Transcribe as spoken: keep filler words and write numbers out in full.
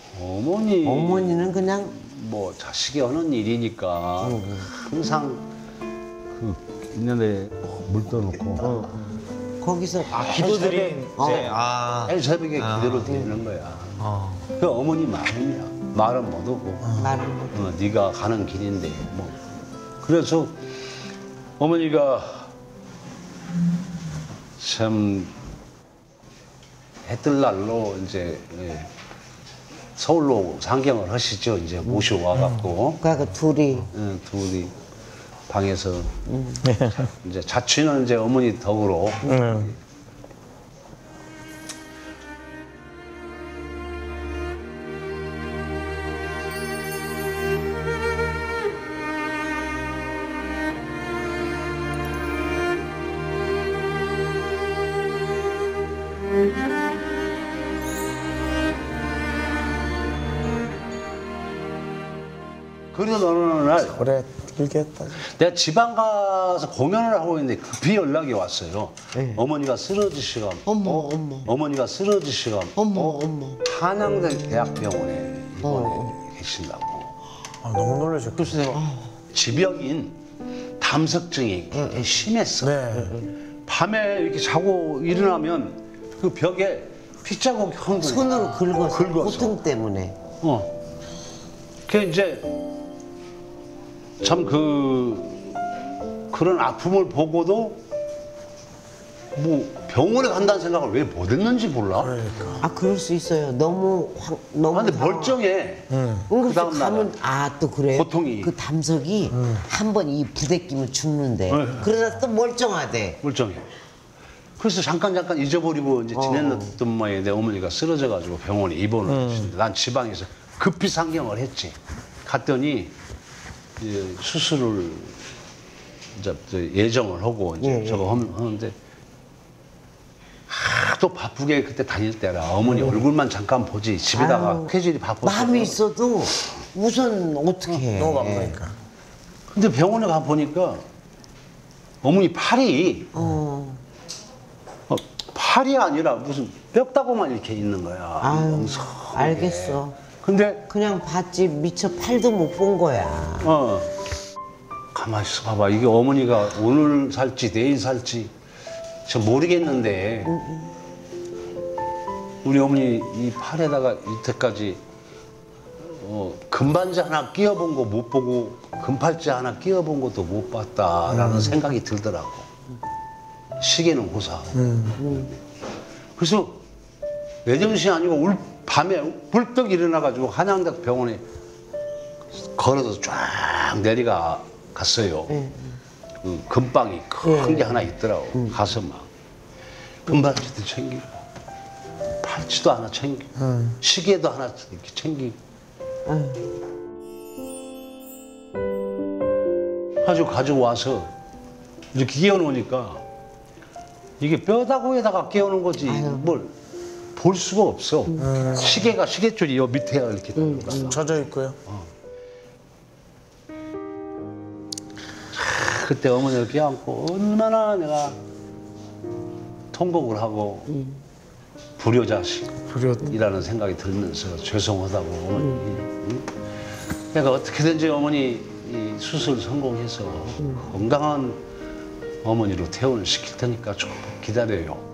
어머니 어머니는 그냥 뭐 자식이 하는 일이니까 응, 응. 항상 그 있는데 물 떠놓고 어. 거기서 아, 기도드린 어. 이제 아. 매일 새벽에 아. 기도를 드리는 거야. 어. 그 어머니 마음이야. 말은 못 하고 말을 못. 어, 네가 가는 길인데 뭐 그래서 어머니가 참 해뜰 날로 이제 예, 서울로 상경을 하시죠. 이제 모셔와 갖고 그러니까 그 둘이 응, 둘이 방에서 이제 자취는 이제 어머니 덕으로 음. 그래서 어느 날 그래 길게 했다. 내가 지방 가서 공연을 하고 있는데 급히 연락이 왔어요. 네. 어머니가 쓰러지시가 어머 어머 어머니가 쓰러지시가 어머 어머. 한양대 대학병원에 입원해 어. 계신다고. 아, 너무 놀라셨겠어. 그래서 내가 지병인 담석증이 굉장히 심했어. 네. 밤에 이렇게 자고 일어나면 그 벽에 핏자국이 흔들려. 손으로 긁어서, 긁어서. 고통 때문에. 어. 그 이제 참 그 그런 아픔을 보고도 뭐 병원에 간다는 생각을 왜 못했는지 몰라. 그러니까. 아 그럴 수 있어요. 너무 확 너무. 아, 근데 당황- 멀쩡해. 응. 응, 그 다음 가면 아 또 그래요. 고통이. 그 담석이 한 번 이 부대 끼면 죽는데. 네. 그러다 또 멀쩡하대. 멀쩡해. 그래서 잠깐 잠깐 잊어버리고 이제 어. 지냈던 모양에 내 어머니가 쓰러져가지고 병원에 입원을 했는데 난 지방에서 급히 상경을 했지. 갔더니 이제 수술을 이제 예정을 하고 이제 예, 예. 저거 하면- 하는데 하도 바쁘게 그때 다닐 때라 어머니 얼굴만 잠깐 보지 집에다가 아유, 스케줄이 바빠서. 마음이 있어도 우선 어떻게 해. 너무 바쁘니까. 근데 병원에 가 보니까 어머니 팔이 어. 어, 팔이 아니라 무슨 뼈다구만 이렇게 있는 거야. 아유, 멍석하게. 알겠어. 근데 그냥 봤지 미처 팔도 못 본 거야. 어 가만히 있어 봐봐. 이게 어머니가 오늘 살지 내일 살지 저 모르겠는데 우리 어머니 이 팔에다가 이때까지 어, 금반지 하나 끼워본 거 못 보고 금팔찌 하나 끼워본 것도 못 봤다라는 음. 생각이 들더라고. 시계는 고사하고. 그래서 내정신이 아니고 울 밤에 불떡 일어나가지고 한양대 병원에 걸어서 쫙 내려가 갔어요. 네. 그 금방이 큰 게 하나 있더라고. 가서 막 금반지도 챙기고 팔찌도 하나 챙기고 시계도 하나 이렇게 챙기고 아유. 가지고 가지고 와서 이렇게 끼워놓으니까 이게 뼈다구에다가 끼워놓은 거지 아유. 뭘 볼 수가 없어. 시계가 시계줄이 요 밑에 이렇게 있는 거야. 젖어 있고요. 그때 어머니를 껴안고 얼마나 내가 통곡을 하고 불효자식이라는 불효. 생각이 들면서 죄송하다고 어머니 응? 내가 어떻게든지 어머니 이 수술 성공해서 건강한 어머니로 퇴원을 시킬 테니까 조금 기다려요.